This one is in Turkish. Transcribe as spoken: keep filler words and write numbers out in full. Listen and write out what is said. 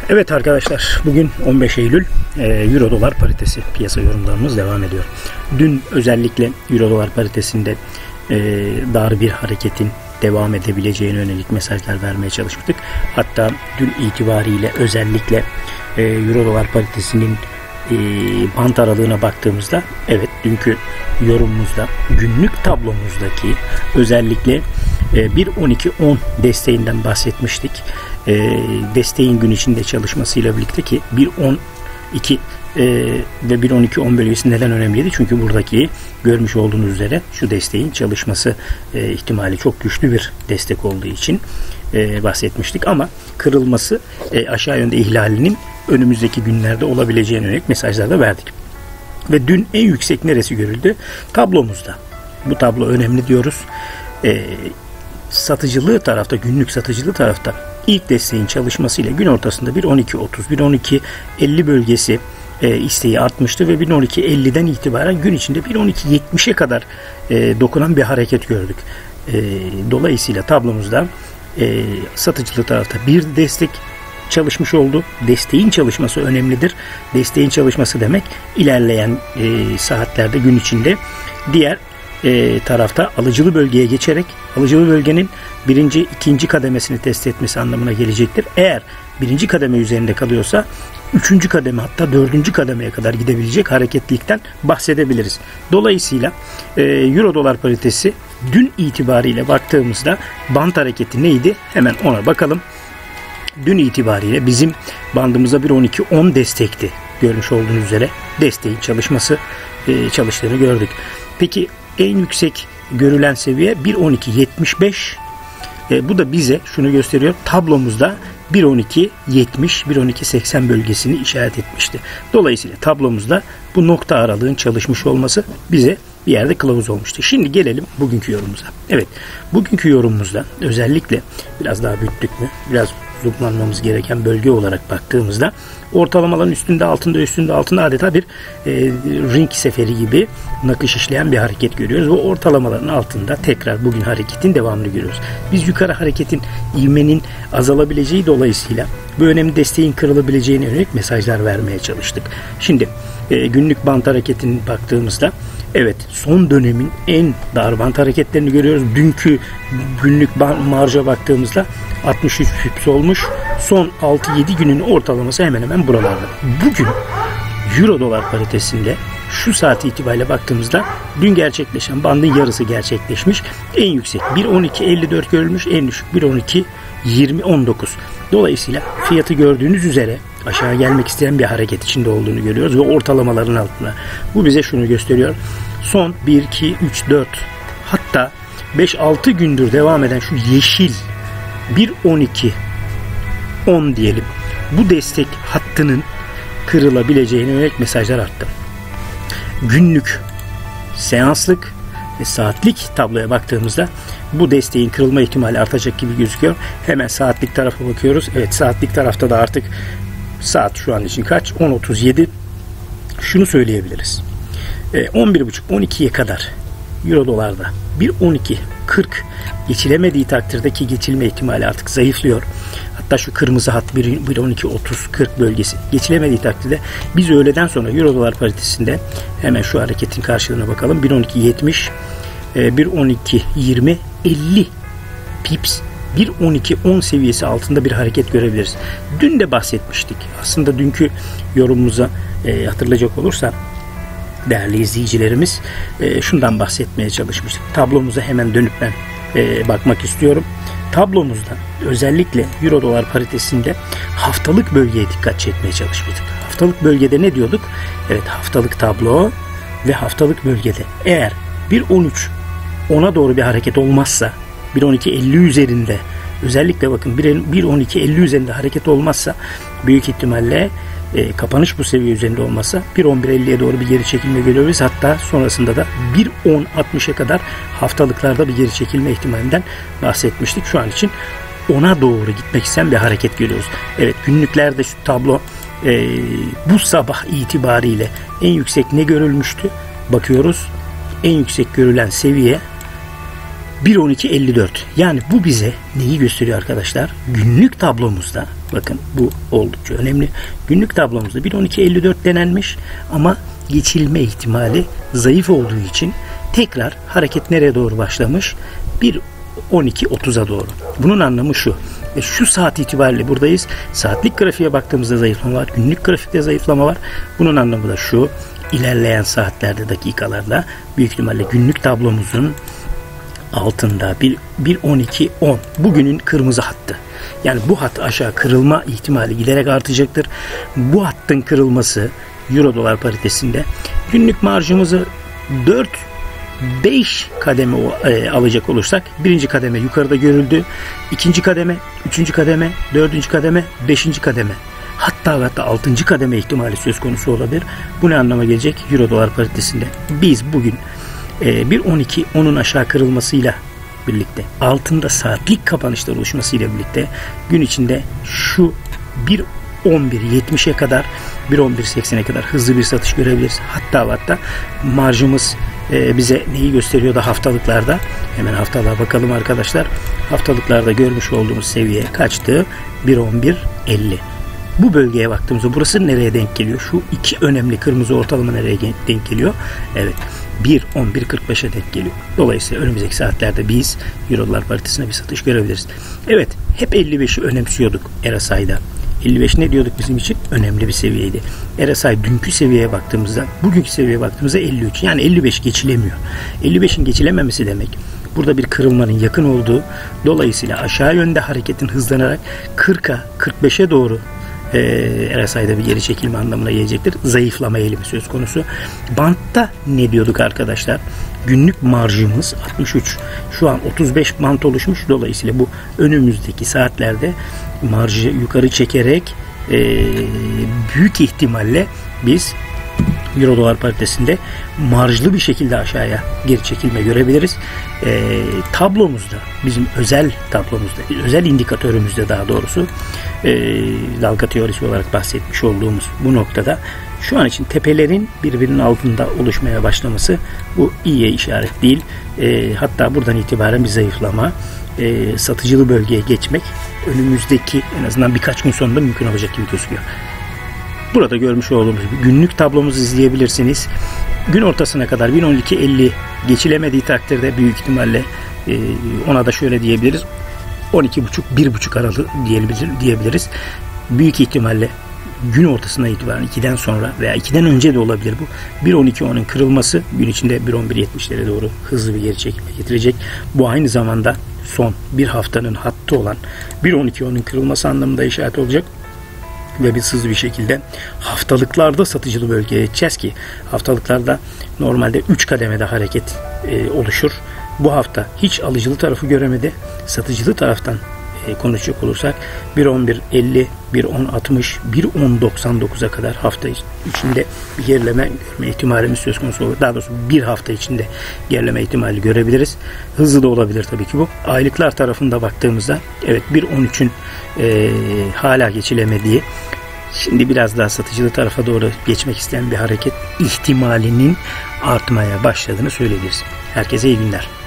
Evet arkadaşlar, bugün on beş Eylül, e, Euro dolar paritesi piyasa yorumlarımız devam ediyor. Dün özellikle Euro dolar paritesinde e, dar bir hareketin devam edebileceğine yönelik mesajlar vermeye çalışmıştık. Hatta dün itibariyle özellikle e, Euro dolar paritesinin e, bant aralığına baktığımızda, evet dünkü yorumumuzda günlük tablomuzdaki özellikle e, bir on iki on desteğinden bahsetmiştik. E, desteğin gün içinde çalışmasıyla birlikte ki bir on iki e, ve bir on iki on bölgesi neden önemliydi? Çünkü buradaki görmüş olduğunuz üzere şu desteğin çalışması e, ihtimali çok güçlü bir destek olduğu için e, bahsetmiştik. Ama kırılması e, aşağı yönde ihlalinin önümüzdeki günlerde olabileceğine yönelik mesajlar da verdik. Ve dün en yüksek neresi görüldü? Tablomuzda. Bu tablo önemli diyoruz. E, satıcılığı tarafta, günlük satıcılığı tarafta ilk desteğin çalışmasıyla gün ortasında bir on iki otuz, bir on iki elli bölgesi e, isteği artmıştı ve bir on iki elliden itibaren gün içinde bir on iki yetmişe kadar e, dokunan bir hareket gördük. E, dolayısıyla tablomuzda e, satıcılığı tarafta bir destek çalışmış oldu. Desteğin çalışması önemlidir. Desteğin çalışması demek ilerleyen e, saatlerde gün içinde diğer e, tarafta alıcılı bölgeye geçerek alıcılı bölgenin birinci, ikinci kademesini test etmesi anlamına gelecektir. Eğer birinci kademe üzerinde kalıyorsa üçüncü kademe, hatta dördüncü kademeye kadar gidebilecek hareketlilikten bahsedebiliriz. Dolayısıyla e, Euro dolar paritesi dün itibariyle baktığımızda bant hareketi neydi? Hemen ona bakalım. Dün itibariyle bizim bandımıza bir on iki on destekti. Görmüş olduğunuz üzere desteğin çalışması e, çalıştığını gördük. Peki en yüksek görülen seviye bir on iki yetmiş beş. E, bu da bize şunu gösteriyor. Tablomuzda bir on iki yetmiş, bir on iki seksen bölgesini işaret etmişti. Dolayısıyla tablomuzda bu nokta aralığın çalışmış olması bize bir yerde kılavuz olmuştu. Şimdi gelelim bugünkü yorumumuza. Evet, bugünkü yorumumuzda özellikle biraz daha büyüttük mü, biraz zoomlanmamız gereken bölge olarak baktığımızda ortalamaların üstünde, altında, üstünde, altında adeta bir e, ring seferi gibi nakış işleyen bir hareket görüyoruz. Ve ortalamaların altında tekrar bugün hareketin devamını görüyoruz. Biz yukarı hareketin ivmenin azalabileceği dolayısıyla bu önemli desteğin kırılabileceğine yönelik mesajlar vermeye çalıştık. Şimdi e, günlük bant hareketine baktığımızda evet, son dönemin en dar bant hareketlerini görüyoruz. Dünkü günlük marja baktığımızda altmış üç pips olmuş. Son altı yedi günün ortalaması hemen hemen buralarda. Bugün Euro dolar paritesinde şu saat itibariyle baktığımızda dün gerçekleşen bandın yarısı gerçekleşmiş. En yüksek bir on iki elli dört görülmüş. En düşük bir on iki yirmi on dokuz. Dolayısıyla fiyatı gördüğünüz üzere aşağı gelmek isteyen bir hareket içinde olduğunu görüyoruz ve ortalamaların altında. Bu bize şunu gösteriyor. Son bir, iki, üç, dört hatta beş altı gündür devam eden şu yeşil bir on iki on diyelim. Bu destek hattının kırılabileceğine yönelik mesajlar arttı. Günlük, seanslık ve saatlik tabloya baktığımızda bu desteğin kırılma ihtimali artacak gibi gözüküyor. Hemen saatlik tarafa bakıyoruz. Evet, saatlik tarafta da artık saat şu an için kaç? on otuz yedi. Şunu söyleyebiliriz. on bir buçuk on ikiye kadar Euro dolarda bir on iki kırk geçilemediği takdirdeki geçilme ihtimali artık zayıflıyor. Hatta şu kırmızı hat bir on iki otuz kırk bölgesi geçilemediği takdirde biz öğleden sonra Euro dolar paritesinde hemen şu hareketin karşılığına bakalım. bir on iki yetmiş, bir on iki yirmi, elli pips, bir on iki on seviyesi altında bir hareket görebiliriz. Dün de bahsetmiştik. Aslında dünkü yorumumuza e, hatırlayacak olursa değerli izleyicilerimiz e, şundan bahsetmeye çalışmıştık. Tablomuza hemen dönüp ben e, bakmak istiyorum. Tablomuzda özellikle Euro dolar paritesinde haftalık bölgeye dikkat çekmeye çalışmıştık. Haftalık bölgede ne diyorduk? Evet, haftalık tablo ve haftalık bölgede eğer bir on üç ona doğru bir hareket olmazsa, bir on iki elli üzerinde özellikle bakın bir on iki elli üzerinde hareket olmazsa büyük ihtimalle e, kapanış bu seviye üzerinde olmazsa bir on bir elliye doğru bir geri çekilme görüyoruz. Hatta sonrasında da bir on altmışa kadar haftalıklarda bir geri çekilme ihtimalinden bahsetmiştik. Şu an için ona doğru gitmek isteyen bir hareket görüyoruz. Evet, günlüklerde şu tablo e, bu sabah itibariyle en yüksek ne görülmüştü? Bakıyoruz. En yüksek görülen seviye bir on iki elli dört. Yani bu bize neyi gösteriyor arkadaşlar? Günlük tablomuzda, bakın bu oldukça önemli. Günlük tablomuzda bir on iki elli dört denenmiş ama geçilme ihtimali zayıf olduğu için tekrar hareket nereye doğru başlamış? bir on iki otuza doğru. Bunun anlamı şu. Ve şu saat itibariyle buradayız. Saatlik grafiğe baktığımızda zayıflama var. Günlük grafikte zayıflama var. Bunun anlamı da şu. İlerleyen saatlerde, dakikalarda büyük ihtimalle günlük tablomuzun altında bir on iki on bugünün kırmızı hattı. Yani bu hat aşağı kırılma ihtimali giderek artacaktır. Bu hattın kırılması euro dolar paritesinde günlük marjımızı dört beş kademe e, alacak olursak birinci kademe yukarıda görüldü. İkinci kademe, üçüncü kademe, dördüncü kademe, beşinci kademe. Hatta hatta altıncı kademe ihtimali söz konusu olabilir. Bu ne anlama gelecek? Euro dolar paritesinde biz bugün e, bir on iki onun aşağı kırılmasıyla birlikte, altında saatlik kapanışlar oluşmasıyla birlikte gün içinde şu bir on bir yetmişe kadar, bir on bir seksene kadar hızlı bir satış görebiliriz. Hatta hatta marjımız e, bize neyi gösteriyor da haftalıklarda? Hemen haftalığa bakalım arkadaşlar. Haftalıklarda görmüş olduğumuz seviye kaçtı? bir on bir elli. Bu bölgeye baktığımızda burası nereye denk geliyor? Şu iki önemli kırmızı ortalama nereye denk geliyor? Evet. bir on bir kırk beşe denk geliyor. Dolayısıyla önümüzdeki saatlerde biz euro dolar paritesine bir satış görebiliriz. Evet. Hep elli beşi önemsiyorduk R S I'da. elli beş ne diyorduk bizim için? Önemli bir seviyeydi. R S I dünkü seviyeye baktığımızda, bugünkü seviyeye baktığımızda elli üç. Yani elli beş geçilemiyor. elli beşin geçilememesi demek burada bir kırılmanın yakın olduğu, dolayısıyla aşağı yönde hareketin hızlanarak kırka kırk beşe doğru e, R S I'da bir geri çekilme anlamına gelecektir. Zayıflama eğilimi söz konusu. Bantta ne diyorduk arkadaşlar? Günlük marjımız altmış üç. Şu an otuz beş bant oluşmuş. Dolayısıyla bu önümüzdeki saatlerde marjı yukarı çekerek e, büyük ihtimalle biz euro dolar paritesinde marjlı bir şekilde aşağıya geri çekilme görebiliriz. E, tablomuzda, bizim özel tablomuzda, özel indikatörümüzde daha doğrusu e, dalga teorisi olarak bahsetmiş olduğumuz bu noktada şu an için tepelerin birbirinin altında oluşmaya başlaması bu iyiye işaret değil. E, hatta buradan itibaren bir zayıflama, e, satıcılı bölgeye geçmek önümüzdeki en azından birkaç gün sonunda mümkün olacak gibi gözüküyor. Burada görmüş olduğumuz gibi günlük tablomuzu izleyebilirsiniz. Gün ortasına kadar bir on iki elli geçilemediği takdirde büyük ihtimalle e, ona da şöyle diyebiliriz. on iki buçuk bir buçuk aralığı diyebiliriz. Büyük ihtimalle gün ortasına itibaren ikiden sonra veya ikiden önce de olabilir bu. bir on iki onun kırılması gün içinde bir on bir yetmişlere doğru hızlı bir geri çekilme getirecek. Bu aynı zamanda son bir haftanın hattı olan bir on iki onun kırılması anlamında işaret olacak. Ve biz hızlı bir şekilde haftalıklarda satıcılı bölgeye geçeceğiz ki haftalıklarda normalde üç kademede hareket e, oluşur. Bu hafta hiç alıcılı tarafı göremedi. Satıcılı taraftan e, konuşacak olursak bir on bir elli, bir on altmış, bir on doksan dokuza kadar hafta içinde bir gerileme görme ihtimalimiz söz konusu olur. Daha doğrusu bir hafta içinde gerileme ihtimali görebiliriz. Hızlı da olabilir tabii ki bu. Aylıklar tarafında baktığımızda evet bir on üçün e, hala geçilemediği, şimdi biraz daha satıcılı tarafa doğru geçmek isteyen bir hareket ihtimalinin artmaya başladığını söyleyebiliriz. Herkese iyi günler.